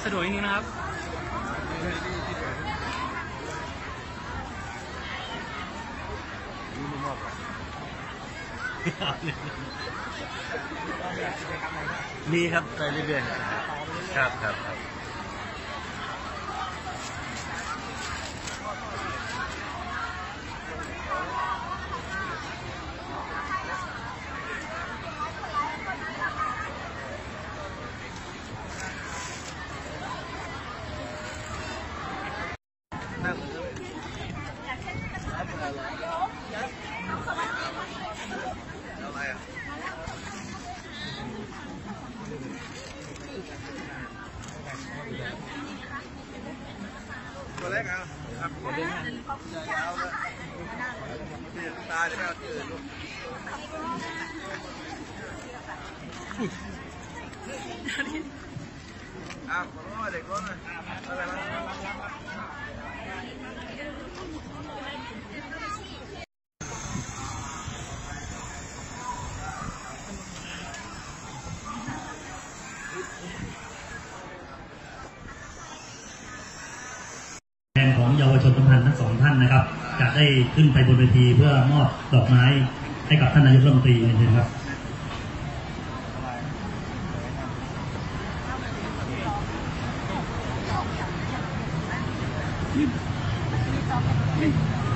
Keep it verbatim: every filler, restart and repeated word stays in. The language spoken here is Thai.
สะดวกจริงๆนะครับมีครับไปเรื่อยๆครับครับครับตัวเล็กอ่ะครับตัวเล็กยาวๆเลยตาจะไม่เอาที่อื่นลูกอ่ะขอโทษเด็กรถเลยอะไรมาของเยาวชนสัมพันธ์ทั้งสองท่านนะครับจะได้ขึ้นไปบนเวทีเพื่อมอบดอกไม้ให้กับท่านนายกรัฐมนตรีนะครับนี่